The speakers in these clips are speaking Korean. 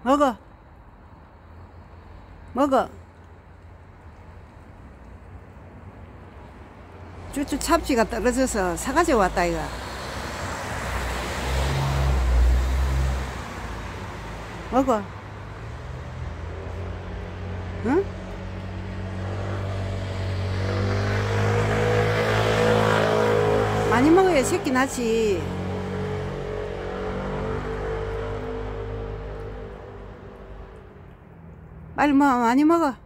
먹어. 먹어. 쭈쭈 참치가 떨어져서 사가지 왔다 이거. 먹어. 응? 많이 먹어야 새끼 나지. 빨리 먹어. 많이 먹어.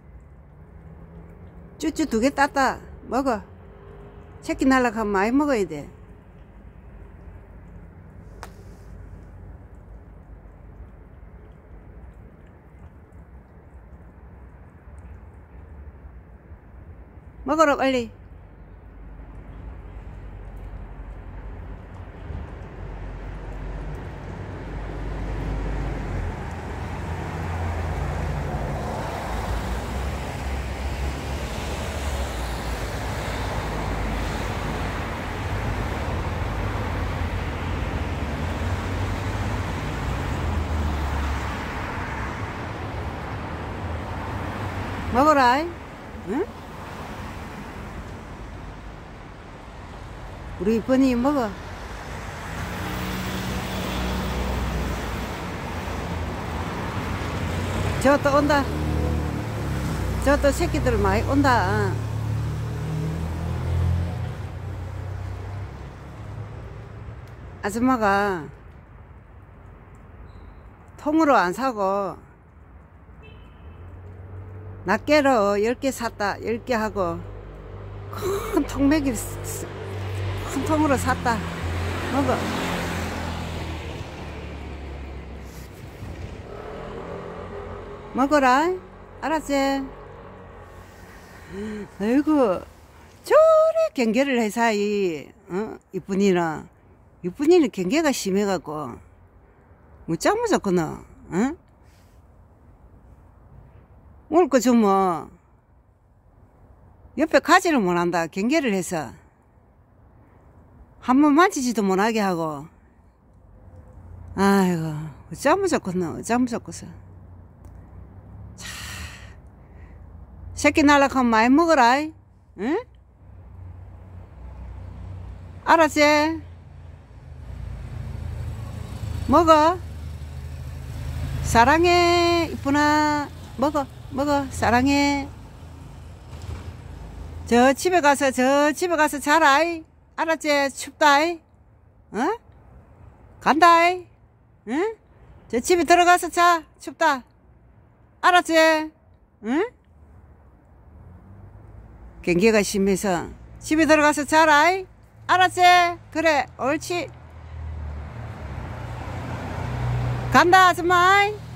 쭈쭈 2개 땄다. 먹어. 새끼 날라가면 많이 먹어야 돼. 먹어라 빨리. 먹어라. 응? 우리 이쁜이 먹어. 저 또 온다. 저 또 새끼들 많이 온다. 아줌마가 통으로 안 사고 낱개로 10개 샀다. 10개 하고 큰 통배기 큰 통으로 샀다. 먹어. 먹어라. 알았지? 아이고 저래 경계를 해서 이쁜이는 경계가 심해갖고 무짝무짝구나. 응? 오늘 거 좀 뭐 옆에 가지를 못한다. 경계를 해서 한 번 만지지도 못하게 하고. 아이고 어쩌무좋겠노. 어쩌무좋겠어. 자, 새끼 날라가면 많이 먹어라. 응? 알았지? 먹어. 사랑해 이쁘나. 먹어. 먹어. 사랑해. 저 집에 가서 자라. 알았지? 춥다. 어? 간다. 응? 저 집에 들어가서 자. 춥다. 알았지? 응? 경계가 심해서 집에 들어가서 자라. 알았지? 그래. 옳지. 간다 아줌마.